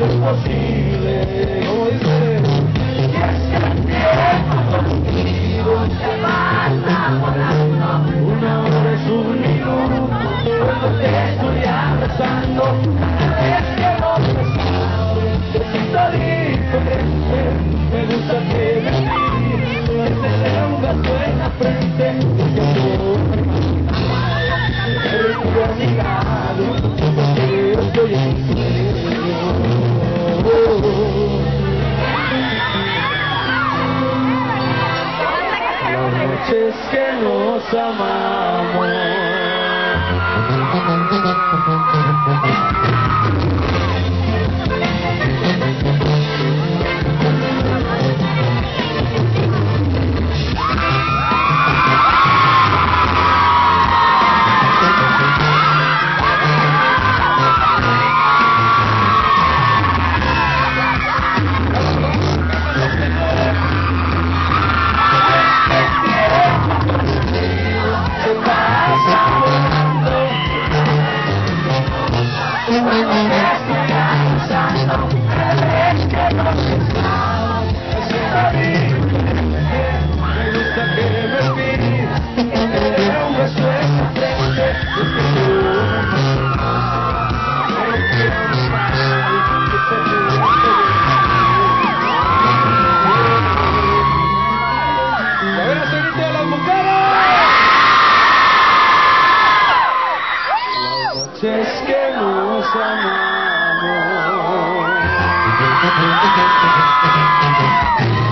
es posible, como dice. Y es que el tiempo contigo se pasa volando. Una hora es un minuto cuando te estoy abrazando. Es que no me sabe, te siento diferente. Me gusta que me mires, que te dé un beso en la frente. Eres tu amigado, porque estoy en tu sueño. Las noches que nos amamos. Es que nos amamos.